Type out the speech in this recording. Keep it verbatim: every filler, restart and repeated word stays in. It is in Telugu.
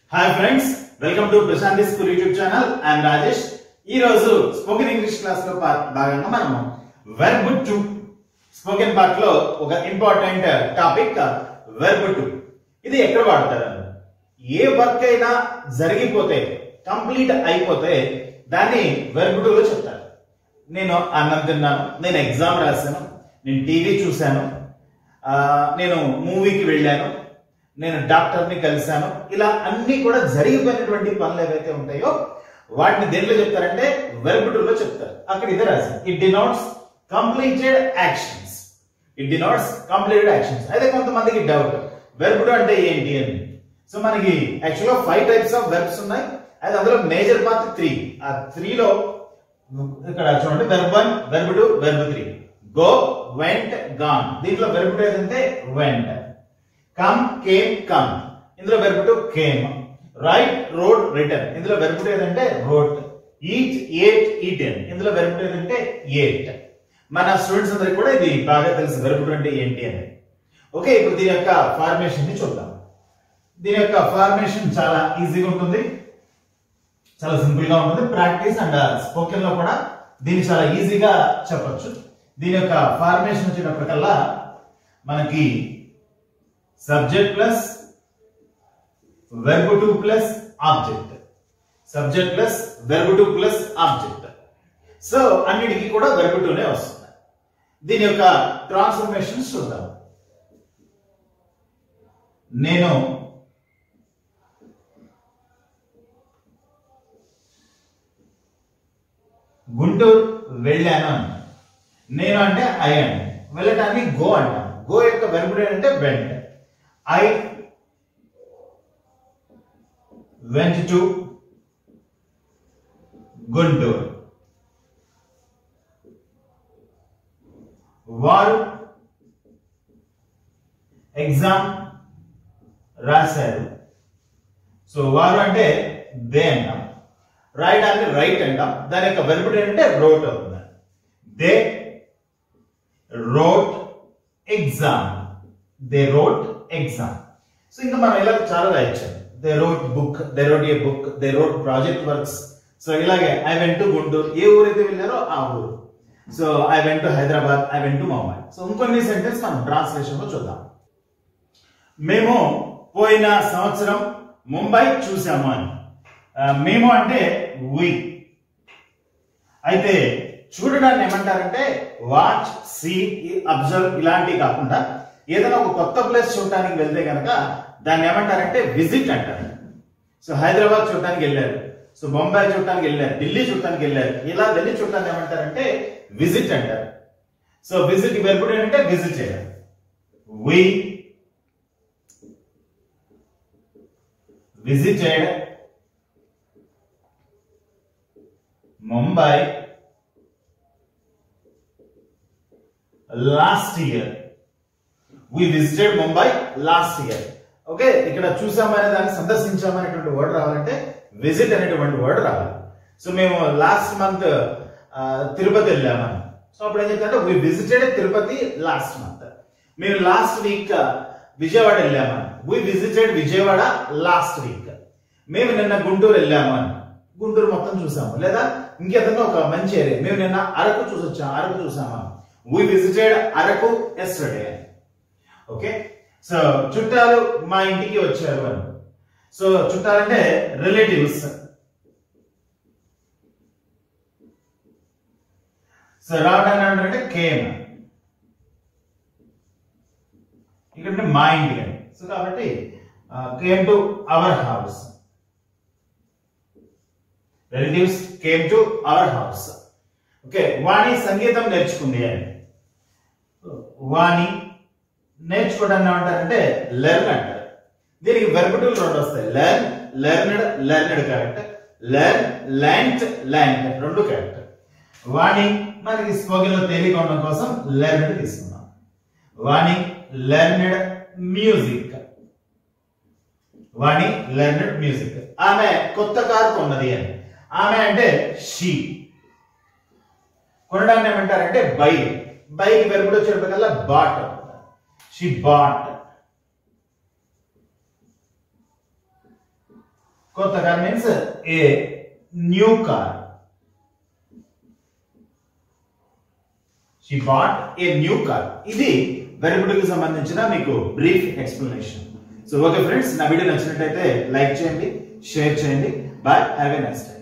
Hi friends, welcome to Prashanti school YouTube channel. I'm Rajesh. ఈ రోజు స్పోకెన్ ఇంగ్లీష్ క్లాస్ లో భాగంగా మనము వెర్బ్ టు స్పోకెన్ పార్ట్ లో ఒక ఇంపార్టెంట్ టాపిక్ వెర్బ్ టు. ఇది ఎక్కడ వాడతారు? ఏ వర్క్ అయినా జరిగిపోతే, కంప్లీట్ అయిపోతే దాన్ని వెర్బ్ టు లో చెప్తారు. నేను అన్నం తిన్నాను, నేను ఎగ్జామ్ రాశాను, నేను టీవీ చూశాను, నేను మూవీకి వెళ్ళాను, నేను డాక్టర్ని కలిశాను, ఇలా అన్ని కూడా జరిగిపోయినటువంటి పనులు ఏవైతే ఉంటాయో వాటిని దేంట్లో చెప్తారంటే వెర్బ్ టు లో చెప్తారు. అక్కడ ఇదే రాశారు, it denotes completed actions. It denotes completed actions. అయితే కొంతమందికి డౌట్, వెర్బ్ టు అంటే ఏంటి అని. సో మనకి యాక్చువల్గా ఫైవ్ టైప్స్ ఆఫ్ వెర్బ్స్ ఉన్నాయి. అయితే అందులో మేజర్ పార్ట్ త్రీ. ఆ త్రీలో ఇక్కడ చూడండి, verb one, verb two, verb three. Go, went, gone. దీంట్లో వెర్బ్ టు ఏంటంటే వెంట్. Come, came, come. ఇందులో verb two came. Write, wrote, written. ఇందులో వెర్బ్ టు ఏంటంటే రోట్. Eat, ate, eaten. ఇందులో వెర్బ్ టు ఏంటంటే ఏట్. మన స్టూడెంట్స్ అందరికి కూడా ఇది బాగా తెలుసు వెర్బ్ టు అంటే ఏంటి అని. ఓకే, ఇప్పుడు దీని యొక్క ఫార్మేషన్ ని చూద్దాం. దీని యొక్క ఫార్మేషన్ చాలా ఈజీగా ఉంటుంది, చాలా సింపుల్ గా ఉంటుంది. ప్రాక్టీస్ అండ్ స్పోకెన్ లో కూడా దీన్ని చాలా ఈజీగా చెప్పొచ్చు. దీని యొక్క ఫార్మేషన్ వచ్చేటప్పటికల్లా మనకి subject plus verb two plus object, subject plus verb two plus object. So అన్నిటికీ కూడా వెర్బ్ టునే వస్తుంది. దీని యొక్క ట్రాన్స్ఫర్మేషన్స్ చూద్దాం. నేను గుంటూరు వెళ్ళాను. నేను అంటే ఐ అండి, వెళ్ళటానికి గో అంటాం. గో యొక్క వెర్బ్ టు అంటే went. I went to Guntur. వారు ఎగ్జామ్ రాశారు. సో వారు అంటే దే అంటాం. రైట్ అంటే రైట్ అంటాం. దాని యొక్క వెర్బ్ టు అంటే రోట్ అవుతుంది. They wrote exam. They wrote exam. So ఇంకా మనం ఇలా చాలా రాయొచ్చు. They wrote book, they wrote a book, they wrote project works. So ఇలాగే ఐ వెంట్ టు గుంటూరు, ఏ ఊరైతే వెళ్ళారో ఆ ఊరు. So I went to Hyderabad, I went to Mumbai. So ఇంకొన్ని సెంటెన్స్ మనం ట్రాన్స్లేషన్ లో చూద్దాం. మేము పోయిన సంవత్సరం ముంబై చూసాము అని. మేము అంటే వి. అయితే చూడడాన్ని ఏమంటారంటే వాచ్, సీ, అబ్జర్వ్ ఇలాంటివి కాకుండా ఏదైనా ఒక కొత్త ప్లేస్ చూడటానికి వెళ్తే కనుక దాన్ని ఏమంటారంటే విజిట్ అంటారు. సో హైదరాబాద్ చూడటానికి వెళ్ళారు, సో బొంబాయి చూడటానికి వెళ్ళారు, ఢిల్లీ చూడటానికి వెళ్ళారు, ఇలా ఢిల్లీ చూడటానికి ఏమంటారంటే విజిట్ అంటారు. సో విజిట్ వెర్బ్ టు అంటే విజిట్ చేయడం. వి విజిట్ చేయడం. Mumbai last year. We visited Mumbai last year. Okay, ఇక్కడ చూసామనే దాన్ని సందర్శించామనేటువంటి వర్డ్ రావాలంటే విజిట్ అనేటువంటి వర్డ్ రావాలి. సో మేము లాస్ట్ మంత్ తిరుపతి వెళ్ళామని. సో అప్పుడు ఏం చెప్తారంటే we visited Tirupati last month. మేము లాస్ట్ వీక్ విజయవాడ వెళ్ళామని. We visited Vijayawada last week. మేము నిన్న గుంటూరు వెళ్ళాము అని, గుంటూరు మొత్తం చూసాము. లేదా ఇంకేదన్నా ఒక మంచి ఏరియా, మేము నిన్న అరకు చూసొచ్చాము, అరకు చూసాము. We visited Araku yesterday. Okay, so చుట్టాలు మా ఇంటికి వచ్చారు అని. So చుట్టాలంటే relatives. సో రావడానికి అంటే కేమ్. ఇక్కడ మా ఇంటికి అని. సో కాబట్టి came to our house. Relatives came to our house. Okay, Vani సంగీతం నేర్చుకుంది అని. వాణి నేర్చుకోవడానికి ఏమంటారంటే లెర్న్ అంటారు. దీనికి వెర్బ్ టు రెండు వస్తాయి. Learn, learned, learned correct. Learn, learned, learned రెండు కరెక్ట్. వాణి మనకి స్పోకెన్ లో తేలిక ఉండడం కోసం లెర్న్డ్ తీసుకున్నాం. Vani learned music. Vani learned music. ఆమె కొత్త కారు కొన్నది అని. ఆమె అంటే షీ. కొనడాన్ని ఏమంటారంటే బై. బైకి వెర్బ్ టు వచ్చేటప్పటికల్లా బాట్. She bought. కొత్త car means a new car. She bought a new car. ఇది వెర్బ్ టు కి సంబంధించిన మీకు brief explanation. So okay friends, నా వీడియో నచ్చినట్లయితే లైక్ చేయండి, షేర్ చేయండి. Bye, have a nice day.